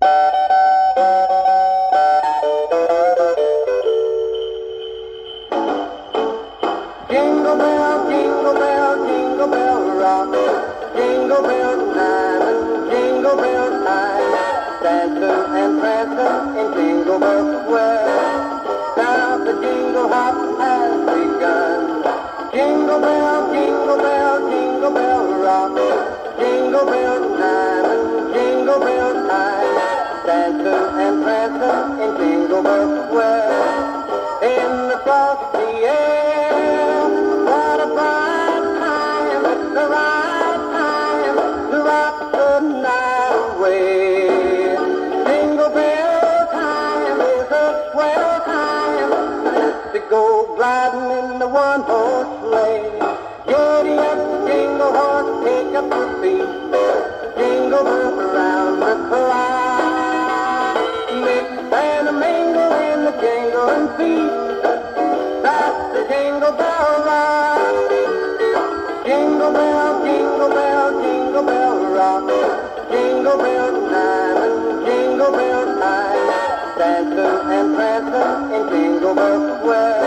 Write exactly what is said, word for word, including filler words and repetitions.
Jingle bell, jingle bell, jingle bell rock. Jingle bell time and jingle bell time. Dancing and prancing in Jingle Bell Square. Now the jingle hop has begun. Jingle bell, jingle bell, jingle bell rock. Jingle bell time and jingle bell time. Dancing and prancing in Jingle Bell Square. In the frosty air, what a bright time, it's the right time to rock the night away. Jingle bell time is a swell time to go gliding in the one-horse sleigh. Giddy up, jingle horse, take up your feet, jingle bells around the clock. Mix and a mingle in the jingling feet. That's the Jingle Bell Rock. Jingle bell, jingle bell, jingle bell rock. Jingle bell time and jingle bell time. Dancing and prancing in Jingle Bell Square.